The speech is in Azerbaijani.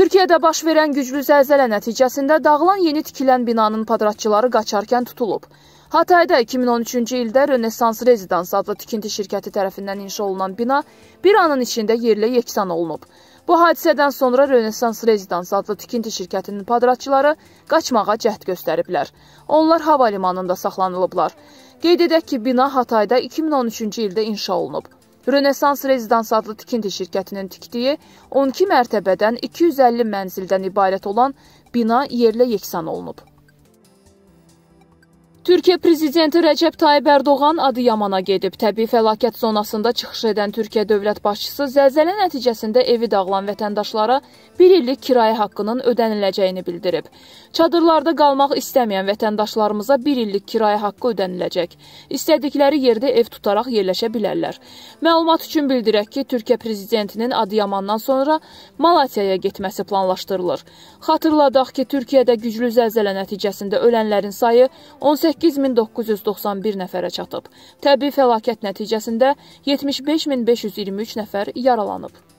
Türkiyədə baş verən güclü zəlzələ nəticəsində dağılan yeni tikilən binanın padratçıları qaçarkən tutulub. Hatayda 2013-cü ildə Rönesans Rezidans adlı tikinti şirkəti tərəfindən inşa olunan bina bir anın içində yerlə yeksan olunub. Bu hadisədən sonra Rönesans Rezidans adlı tikinti şirkətinin padratçıları qaçmağa cəhd göstəriblər. Onlar hava limanında saxlanılıblar. Qeyd edək ki, bina Hatayda 2013-cü ildə inşa olunub. Rönesans Rezidans adlı tikinti şirkətinin tikdiyi 12 mərtəbədən 250 mənzildən ibarət olan bina yerlə yeksan olunub. Türkiyə Prezidenti Rəcəb Tayyib Ərdoğan Adıyamana gedib. Təbii fəlakət zonasında çıxış edən Türkiyə dövlət başçısı zəlzələ nəticəsində evi dağılan vətəndaşlara 1 illik kirayə haqqının ödəniləcəyini bildirib. Çadırlarda qalmaq istəməyən vətəndaşlarımıza 1 illik kirayə haqqı ödəniləcək. İstədikləri yerdə ev tutaraq yerləşə bilərlər. Məlumat üçün bildirək ki, Türkiyə Prezidentinin Adıyamandan sonra Malatyaya getməsi planlaşdırılır. Xatırladaq ki, Türkiyədə güclü zəlzələ nəticəsində ölənlərin sayı 18.991 nəfərə çatıb. Təbii fəlakət nəticəsində 75.523 nəfər yaralanıb.